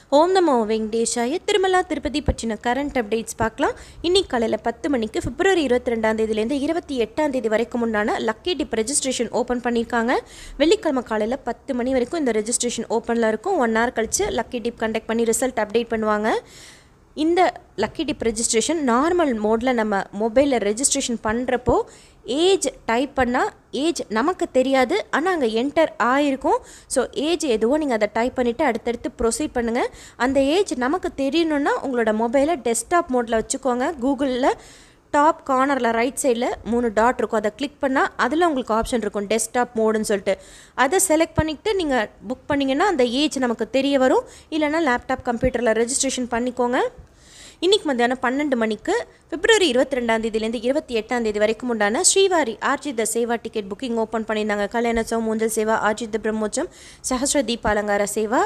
ஓம் நமோ வெங்கடேஷாய. திருமலா திருப்பதி பற்றின current updates பார்க்கலாம். இன்னைக்கு காலையில் 10 மணிக்கு பிப்ரவரி 22ஆம் தேதியிலேருந்து 28ஆம் தேதி வரைக்கும் உண்டான லக்கி டிப் ரெஜிஸ்ட்ரேஷன் ஓப்பன் பண்ணியிருக்காங்க. வெள்ளிக்கிழமை காலையில் 10 மணி வரைக்கும் இந்த ரெஜிஸ்ட்ரேஷன் ஓப்பனில் இருக்கும். 1 hour கழிச்சு லக்கி டிப் கண்டக்ட் பண்ணி ரிசல்ட் அப்டேட் பண்ணுவாங்க. இந்த லக்கி டிப் ரெஜிஸ்ட்ரேஷன் நார்மல் மோடில் நம்ம மொபைலில் ரெஜிஸ்ட்ரேஷன் பண்ணுறப்போ ஏஜ் டைப் பண்ணால் ஏஜ் நமக்கு தெரியாது, ஆனால் அங்கே என்டர் ஆகிருக்கும். ஸோ ஏஜ் எதுவோ நீங்கள் அதை டைப் பண்ணிவிட்டு அடுத்தடுத்து ப்ரொசீட் பண்ணுங்கள். அந்த ஏஜ் நமக்கு தெரியணுன்னா உங்களோட மொபைலை டெஸ்க்டாப் மோடில் வச்சுக்கோங்க. கூகுளில் டாப் கார்னரில் ரைட் சைடில் 3 டாட் இருக்கும், அதை கிளிக் பண்ணால் அதில் உங்களுக்கு ஆப்ஷன் இருக்கும் டெஸ்க்டாப் மோடுன்னு சொல்லிட்டு. அதை செலக்ட் பண்ணிவிட்டு நீங்கள் புக் பண்ணிங்கன்னா அந்த ஏஜ் நமக்கு தெரிய வரும். இல்லைனா லேப்டாப் கம்ப்யூட்டரில் ரெஜிஸ்ட்ரேஷன் பண்ணிக்கோங்க. இன்றைக்கி மத்தியானம் 12 மணிக்கு பிப்ரவரி 22ஆம் தேதியிலேருந்து 28ஆம் தேதி வரைக்கும் உண்டான Srivari Arjitha Seva ticket booking open பண்ணியிருந்தாங்க. கல்யாணோத்சவம், ஊஞ்சல் சேவா, ஆர்ஜித பிரம்மோற்சவம், சஹஸ்ர தீப அலங்கார சேவா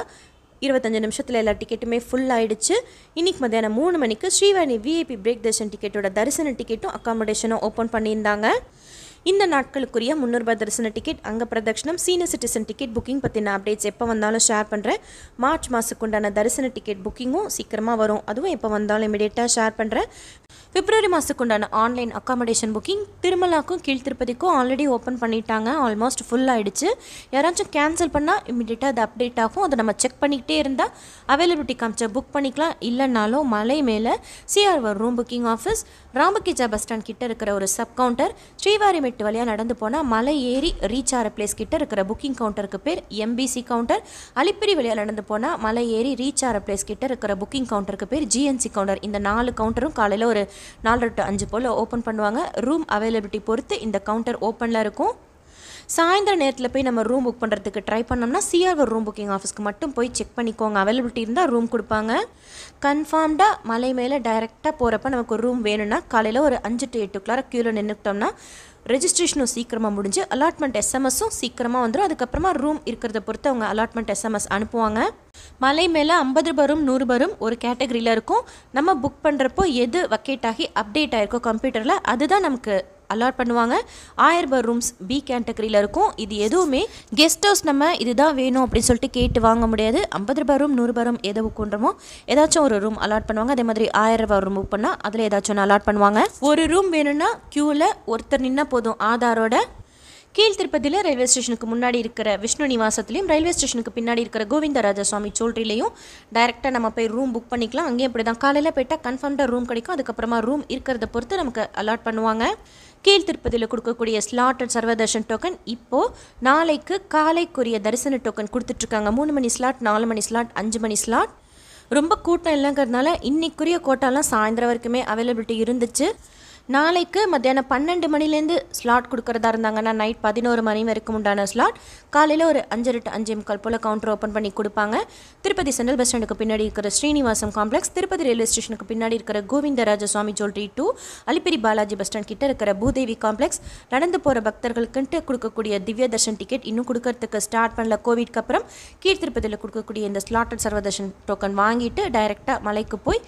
25 நிமிஷத்தில் எல்லா டிக்கெட்டுமே ஃபுல் ஆகிடுச்சு. இன்றைக்கி மத்தியானம் 3 மணிக்கு ஸ்ரீவாணி விஐபி பிரேக் தர்ஷன் டிக்கெட்டோட தரிசன டிக்கெட்டும் அக்காமடேஷனும் ஓப்பன் பண்ணியிருந்தாங்க. இந்த நாட்களுக்குரிய 300 ரூபாய் தரிசன டிக்கெட், அங்க பிரதட்சணம், சீனியர் சிட்டிசன் டிக்கெட் புக்கிங் பற்றின அப்டேட்ஸ் எப்போ வந்தாலும் ஷேர் பண்ணுறேன். மார்ச் மாதத்துக்கு உண்டான தரிசன டிக்கெட் புக்கிங்கும் சீக்கிரமாக வரும், அதுவும் எப்போ வந்தாலும் இமீடியட்டாக ஷேர் பண்ணுறேன். பிப்ரவரி மாதத்துக்கு உண்டான ஆன்லைன் அக்காமடேஷன் புக்கிங் திருமலாக்கும் கீழ் திருப்பதிக்கும் ஆல்ரெடி ஓப்பன் பண்ணிட்டாங்க. ஆல்மோஸ்ட் ஃபுல் ஆகிடுச்சு. யாராச்சும் கேன்சல் பண்ணால் இமீடியட்டாக அது அப்டேட் ஆகும். அதை நம்ம செக் பண்ணிக்கிட்டே இருந்தால் அவைலபிலிட்டி காமிச்சா புக் பண்ணிக்கலாம். இல்லைனாலும் மலை மேலே CRO room booking office, Rambagicha bus stand கிட்ட இருக்கிற ஒரு சப் கவுண்டர், ஸ்ரீவாரி மெட்டு வழியாக நடந்து போனால் மலை ஏறி ரீச் ஆகிற பிளேஸ் கிட்ட இருக்கிற புக்கிங் கவுண்டருக்கு பேர் எம்பிசி கவுண்டர், அலிப்பிரி வழியாக நடந்து போனால் மலை ஏறி ரீச் ஆகிற பிளேஸ் கிட்ட இருக்கிற புக்கிங் கவுண்டருக்கு பேர் ஜிஎன்சி கவுண்டர். இந்த 4 கவுண்டரும் காலையில் ஒரு 4 to 5 போல் ஓப்பன் பண்ணுவாங்க. ரூம் அவைலபிலிட்டி பொறுத்து இந்த கவுண்டர் ஓப்பனில் இருக்கும். சாயந்தர நேரத்தில் போய் நம்ம ரூம் புக் பண்ணுறதுக்கு ட்ரை பண்ணோம்னா சிஆர்வர் ரூம் புக்கிங் ஆஃபீஸ்க்கு மட்டும் போய் செக் பண்ணிக்கோங்க. அவைலபிலிட்டி இருந்தால் ரூம் கொடுப்பாங்க. கன்ஃபார்ம்டாக மலை மேலே டைரெக்டாக போகிறப்ப நமக்கு ஒரு ரூம் வேணும்னா காலையில் ஒரு 5 to 8 க்யூவில் நின்றுக்கிட்டோம்னா ரெஜிஸ்ட்ரேஷனும் சீக்கிரமாக முடிஞ்சு அலாட்மெண்ட் எஸ்எம்எஸும் சீக்கிரமாக வந்துடும். அதுக்கப்புறமா ரூம் இருக்கிறத பொறுத்து அவங்க அலாட்மெண்ட் எஸ்எம்எஸ் அனுப்புவாங்க. மலை மேலே 50 ரூபாய் 100 ரூபாய் ஒரு கேட்டகரியில் இருக்கும். நம்ம புக் பண்ணுறப்போ எது வக்கேட் ஆகி அப்டேட் ஆகிருக்கோ கம்ப்யூட்டரில் அதுதான் நமக்கு அலாட் பண்ணுவாங்க. 1000 ரூபாய் ரூம்ஸ் பி கேட்டகரியில் இருக்கும். இது எதுவுமே கெஸ்ட் ஹவுஸ் நம்ம இதுதான் வேணும் அப்படின்னு சொல்லிட்டு கேட்டு வாங்க முடியாது. 50 ரூபாய் ரூம் 100 ரூபாய் ரூம் எதை புக் பண்ணுறோமோ ஏதாச்சும் ஒரு ரூம் அலாட் பண்ணுவாங்க. அதே மாதிரி 1000 ரூபாய் ரூம் புக் பண்ணால் அதில் ஏதாச்சும் ஒன்று அலாட் பண்ணுவாங்க. ஒரு ரூம் வேணும்னா க்யூவில் ஒருத்தர் நின்னா போதும். ஆதாரோட கீழ் திருப்பதியில் ரயில்வே ஸ்டேஷனுக்கு முன்னாடி இருக்கிற விஷ்ணு நிவாசத்துலையும் ரயில்வே ஸ்டேஷனுக்கு பின்னாடி இருக்கிற கோவிந்தராஜ சுவாமி சோல்ட்ரிலையும் டைரெக்டாக நம்ம போய் ரூம் புக் பண்ணிக்கலாம். அங்கேயும் இப்படி தான் காலையில் போய்ட்டால் கன்ஃபார்ம்டாக ரூம் கிடைக்கும். அதுக்கப்புறமா ரூம் இருக்கிறத பொறுத்து நமக்கு அலாட் பண்ணுவாங்க. கீழ் திருப்பதியில் கொடுக்கக்கூடிய ஸ்லாட்டட் சர்வதர்ஷன் டோக்கன் இப்போது நாளைக்கு காலைக்குரிய தரிசன டோக்கன் கொடுத்துட்ருக்காங்க. 3 மணி ஸ்லாட், 4 மணி ஸ்லாட், 5 மணி ஸ்லாட். ரொம்ப கூட்டம் இல்லைங்கிறதுனால இன்னைக்குரிய கோட்டாலாம் சாயந்தரம் வரைக்குமே அவைலபிலிட்டி இருந்துச்சு. நாளைக்கு மத்தியானம் 12 மணிலேருந்து ஸ்லாட் கொடுக்குறதா இருந்தாங்கன்னா நைட் 11 மணி வரைக்கும் உண்டான ஸ்லாட் காலையில் ஒரு 5 to 5:45 போல் கவுண்டர் ஓப்பன் பண்ணி கொடுப்பாங்க. திருப்பதி சென்ட்ரல் பஸ் ஸ்டாண்டுக்கு பின்னாடி இருக்கிற ஸ்ரீனிவாசம் காம்ப்ளெக்ஸ், திருப்பதி ரயில்வே ஸ்டேஷனுக்கு பின்னாடி இருக்கிற Govindaraja Swamy jewellery 2, Alipiri Balaji bus stand கிட்ட இருக்கிற பூதேவி காம்ப்ளெக்ஸ், நடந்து போகிற பக்தர்களுக்குன்ட்டு கொடுக்கக்கூடிய திவ்ய தர்ஷன் டிக்கெட் இன்னும் கொடுக்கறதுக்கு ஸ்டார்ட் பண்ணல. கோவிட்க்கு அப்புறம் கீழ் திருப்பதியில் கொடுக்கக்கூடிய இந்த ஸ்லாட்டட் சர்வதர்ஷன் டோக்கன் வாங்கிட்டு டைரெக்டாக மலைக்கு போய்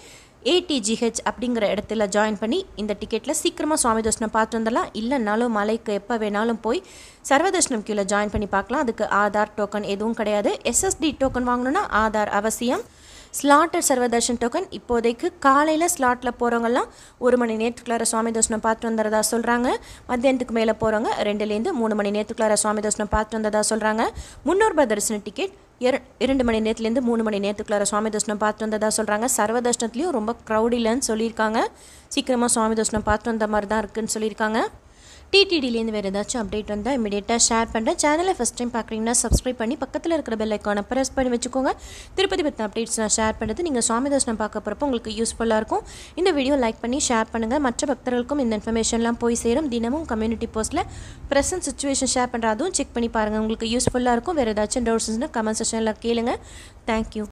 ATGH அப்படிங்கிற இடத்துல ஜாயின் பண்ணி இந்த டிக்கெட்டில் சீக்கிரமாக சுவாமி தர்ஷனம் பார்த்து வந்துடலாம். இல்லைனாலும் மலைக்கு எப்போ வேணாலும் போய் சர்வதர்ஷனம் கீழே ஜாயின் பண்ணி பார்க்கலாம். அதுக்கு ஆதார் டோக்கன் எதுவும் கிடையாது. SSD டோக்கன் வாங்கணுன்னா ஆதார் அவசியம். ஸ்லாட்டட் சர்வதர்ஷன் டோக்கன் இப்போதைக்கு காலையில் ஸ்லாட்டில் போகிறவங்கலாம் 1 மணி நேரத்துக்குள்ளார சுவாமி தர்ஷனம் பார்த்து வந்துடுறதா சொல்கிறாங்க. மத்தியானத்துக்கு மேலே போகிறவங்க 2லேருந்து 3 மணி நேரத்துக்குள்ளார சுவாமி தர்ஷனம் பார்த்து வந்ததா சொல்கிறாங்க. 300 ரூபாய் தரிசன டிக்கெட் 2 மணி நேரத்துலேருந்து 3 மணி நேரத்துக்குள்ளார சுவாமி தர்ஷனம் பார்த்து வந்ததா சொல்கிறாங்க. சர்வதர்ஷனத்துலேயும் ரொம்ப க்ரௌட் இல்லைன்னு சொல்லியிருக்காங்க. சீக்கிரமாக சுவாமி தர்ஷனம் பார்த்து வந்த மாதிரி தான் இருக்குதுன்னு சொல்லியிருக்காங்க. TTDலேருந்து வேறு ஏதாச்சும் அப்டேட் வந்தால் இமீடியட்டாக ஷேர் பண்ணுறேன். சேனலை ஃபஸ்ட் டைம் பார்க்குறீங்கன்னா சப்ஸ்கிரைப் பண்ணி பக்கத்தில் இருக்கிற பெல் ஐக்கானை ப்ரெஸ் பண்ணி வச்சுக்கோங்க. திருப்பதி பற்றின அப்டேட்ஸ் நான் ஷேர் பண்ணுறது நீங்கள் சுவாமி தர்ஷனம் பார்க்க போகிறப்போ உங்களுக்கு யூஸ்ஃபுல்லாக இருக்கும். இந்த வீடியோ லைக் பண்ணி ஷேர் பண்ணுங்கள். மற்ற பக்தர்களுக்கும் இந்த இன்ஃபர்மேஷன்லாம் போய் சேரும். தினமும் கம்யூனிட்டி போஸ்ட்டில் ப்ரெசன்ட் சுச்சுவேஷன் ஷேர் பண்ணுற அதுவும் செக் பண்ணி பாருங்கள். உங்களுக்கு யூஸ்ஃபுல்லாக இருக்கும். வேறு ஏதாச்சும் டவுட்ஸ்னால் கமெண்ட் செக்ஷனில் கேளுங்க. தேங்க்யூ.